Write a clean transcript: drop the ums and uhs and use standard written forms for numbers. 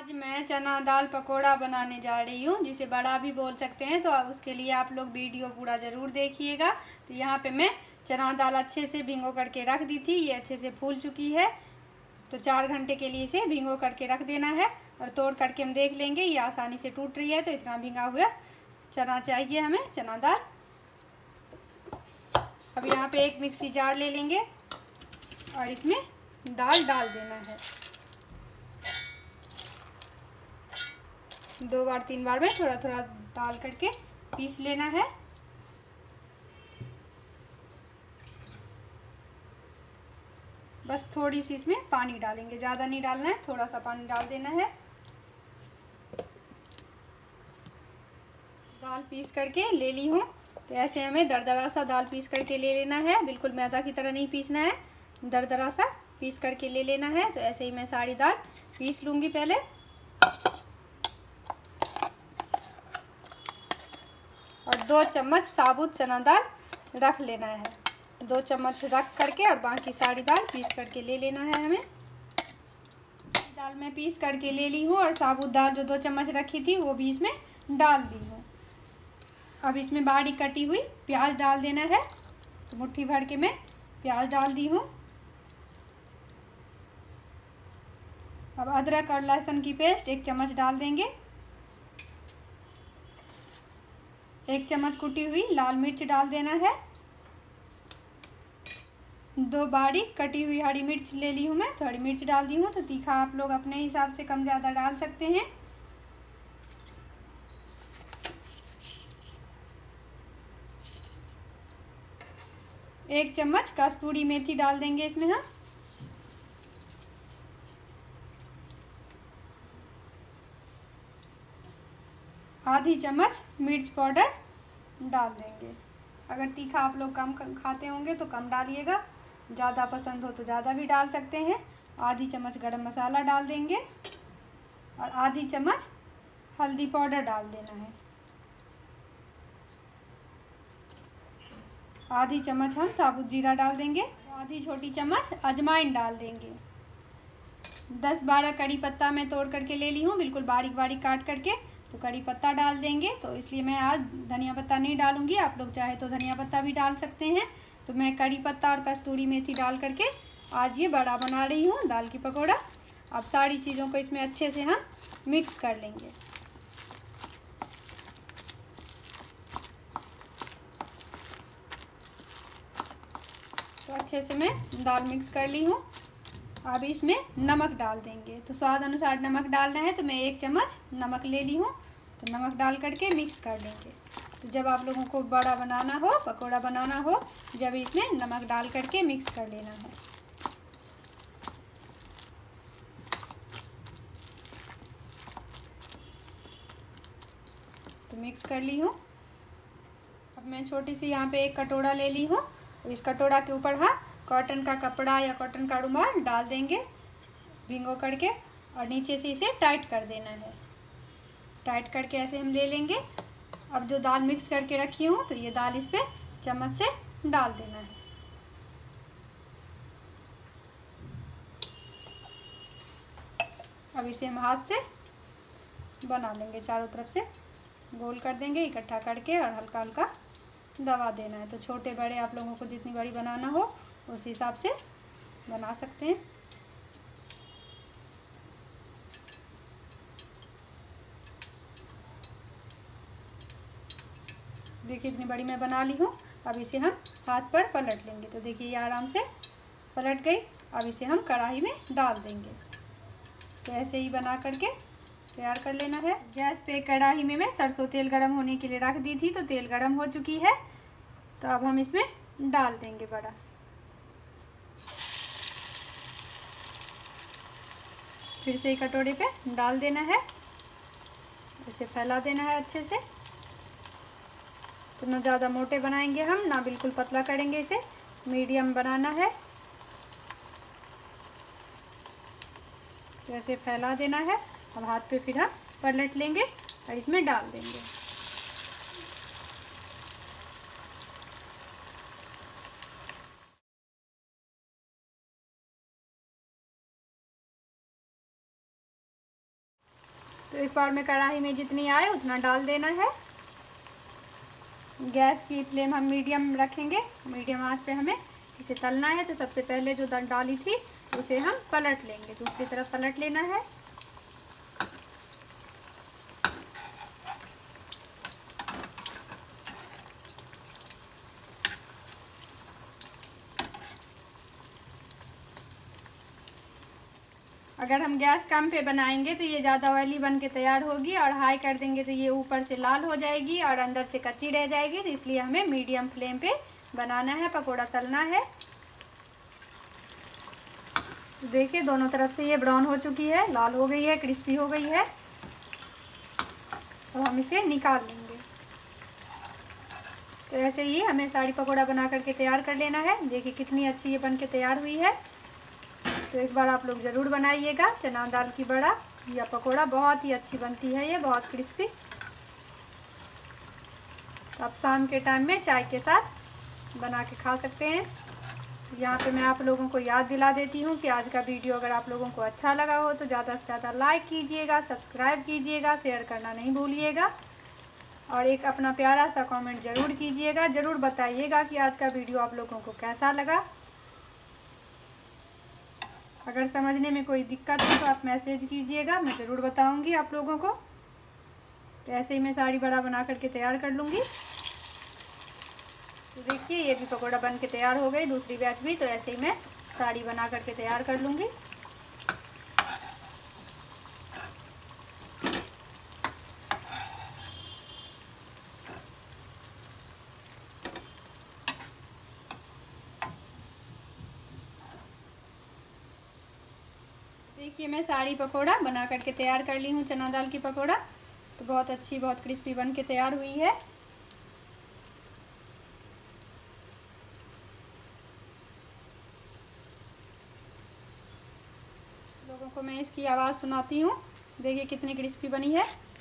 आज मैं चना दाल पकोड़ा बनाने जा रही हूँ, जिसे बड़ा भी बोल सकते हैं। तो अब उसके लिए आप लोग वीडियो पूरा ज़रूर देखिएगा। तो यहाँ पे मैं चना दाल अच्छे से भिगो करके रख दी थी। ये अच्छे से फूल चुकी है। तो 4 घंटे के लिए इसे भिगो करके रख देना है। और तोड़ करके हम देख लेंगे, ये आसानी से टूट रही है। तो इतना भिगा हुआ चना चाहिए हमें, चना दाल। अब यहाँ पे एक मिक्सी जार ले लेंगे और इसमें दाल डाल देना है। 2 बार 3 बार में थोड़ा थोड़ा डाल करके पीस लेना है। बस थोड़ी सी इसमें पानी डालेंगे, ज़्यादा नहीं डालना है, थोड़ा सा पानी डाल देना है। दाल पीस करके ले ली हूँ। तो ऐसे हमें दरदरा सा दाल पीस करके ले लेना है। बिल्कुल मैदा की तरह नहीं पीसना है, दरदरा सा पीस करके ले लेना है। तो ऐसे ही मैं सारी दाल पीस लूँगी पहले। और 2 चम्मच साबुत चना दाल रख लेना है। 2 चम्मच रख करके और बाकी सारी दाल पीस करके ले लेना है हमें। दाल मैं पीस करके ले ली हूँ और साबुत दाल जो 2 चम्मच रखी थी वो भी इसमें डाल दी हूँ। अब इसमें बारीक कटी हुई प्याज डाल देना है। तो मुट्ठी भर के मैं प्याज डाल दी हूँ। अब अदरक और लहसुन की पेस्ट 1 चम्मच डाल देंगे। 1 चम्मच कुटी हुई लाल मिर्च डाल देना है। 2 बारीक कटी हुई हरी मिर्च ले ली हूँ मैं, तो हरी मिर्च डाल दी हूँ। तो तीखा आप लोग अपने हिसाब से कम ज़्यादा डाल सकते हैं। एक चम्मच कस्तूरी मेथी डाल देंगे इसमें हम। आधी चम्मच मिर्च पाउडर डाल देंगे। अगर तीखा आप लोग कम खाते होंगे तो कम डालिएगा, ज़्यादा पसंद हो तो ज़्यादा भी डाल सकते हैं। आधी चम्मच गरम मसाला डाल देंगे और आधी चम्मच हल्दी पाउडर डाल देना है। आधी चम्मच हम साबुत जीरा डाल देंगे। आधी छोटी चम्मच अजवाइन डाल देंगे। 10-12 कड़ी पत्ता मैं तोड़ करके ले ली हूँ, बिल्कुल बारीक बारीक काट करके। तो कड़ी पत्ता डाल देंगे। तो इसलिए मैं आज धनिया पत्ता नहीं डालूंगी, आप लोग चाहे तो धनिया पत्ता भी डाल सकते हैं। तो मैं कड़ी पत्ता और कस्तूरी मेथी डाल करके आज ये बड़ा बना रही हूँ, दाल की पकौड़ा। अब सारी चीज़ों को इसमें अच्छे से हम मिक्स कर लेंगे। तो अच्छे से मैं दाल मिक्स कर ली हूँ। अब इसमें नमक डाल देंगे। तो स्वाद अनुसार नमक डालना है। तो मैं 1 चम्मच नमक ले ली हूँ। तो नमक डाल करके मिक्स कर लेंगे। तो जब आप लोगों को बड़ा बनाना हो, पकोड़ा बनाना हो, जब इसमें नमक डाल करके मिक्स कर लेना है। तो मिक्स कर ली हूँ। अब मैं छोटी सी यहाँ पे एक कटोरा ले ली हूँ। तो इस कटोरा के ऊपर हम कॉटन का कपड़ा या कॉटन का रुमाल डाल देंगे भिगो करके, और नीचे से इसे टाइट कर देना है। टाइट करके ऐसे हम ले लेंगे। अब जो दाल मिक्स करके रखी हूँ, तो ये दाल इस पे चम्मच से डाल देना है। अब इसे हम हाथ से बना लेंगे, चारों तरफ से गोल कर देंगे इकट्ठा करके, और हल्का हल्का दबा देना है। तो छोटे बड़े आप लोगों को जितनी बड़ी बनाना हो उस हिसाब से बना सकते हैं। देखिए इतनी बड़ी मैं बना ली हूँ। अब इसे हम हाथ पर पलट लेंगे। तो देखिए ये आराम से पलट गई। अब इसे हम कढ़ाई में डाल देंगे। तो ऐसे ही बना करके तैयार कर लेना है। गैस पे कढ़ाई में मैं सरसों तेल गरम होने के लिए रख दी थी। तो तेल गरम हो चुकी है। तो अब हम इसमें डाल देंगे बड़ा। फिर से कटोरे पे डाल देना है। इसे फैला देना है अच्छे से। तो ना ज़्यादा मोटे बनाएंगे हम, ना बिल्कुल पतला करेंगे, इसे मीडियम बनाना है। तो ऐसे फैला देना है। अब हाथ पे फिर हम पलट लेंगे और इसमें डाल देंगे। तो एक बार में कढ़ाई में जितनी आए उतना डाल देना है। गैस की फ्लेम हम मीडियम रखेंगे, मीडियम आंच पे हमें इसे तलना है। तो सबसे पहले जो दाल डाली थी उसे हम पलट लेंगे, दूसरी तरफ पलट लेना है। अगर हम गैस कम पे बनाएंगे तो ये ज़्यादा ऑयली बन के तैयार होगी, और हाई कर देंगे तो ये ऊपर से लाल हो जाएगी और अंदर से कच्ची रह जाएगी। तो इसलिए हमें मीडियम फ्लेम पे बनाना है, पकोड़ा तलना है। देखिए दोनों तरफ से ये ब्राउन हो चुकी है, लाल हो गई है, क्रिस्पी हो गई है। तो हम इसे निकाल लेंगे। तो ऐसे ही हमें सारी पकोड़ा बना करके तैयार कर लेना है। देखिए कितनी अच्छी ये बन के तैयार हुई है। तो एक बार आप लोग ज़रूर बनाइएगा चना दाल की बड़ा या पकोड़ा, बहुत ही अच्छी बनती है ये, बहुत क्रिस्पी। तो आप शाम के टाइम में चाय के साथ बना के खा सकते हैं। यहाँ पे मैं आप लोगों को याद दिला देती हूँ कि आज का वीडियो अगर आप लोगों को अच्छा लगा हो तो ज़्यादा से ज़्यादा लाइक कीजिएगा, सब्सक्राइब कीजिएगा, शेयर करना नहीं भूलिएगा, और एक अपना प्यारा सा कमेंट ज़रूर कीजिएगा। ज़रूर बताइएगा कि आज का वीडियो आप लोगों को कैसा लगा। अगर समझने में कोई दिक्कत हो तो आप मैसेज कीजिएगा, मैं ज़रूर बताऊंगी आप लोगों को। तो ऐसे ही मैं सारी बड़ा बना करके तैयार कर लूँगी। तो देखिए ये भी पकोड़ा बन के तैयार हो गई, दूसरी बैच भी। तो ऐसे ही मैं सारी बना करके तैयार कर लूँगी। देखिए मैं सारी पकोड़ा बना करके तैयार कर ली हूँ, चना दाल की पकोड़ा। तो बहुत अच्छी, बहुत क्रिस्पी बन के तैयार हुई है। लोगों को मैं इसकी आवाज़ सुनाती हूँ। देखिए कितनी क्रिस्पी बनी है।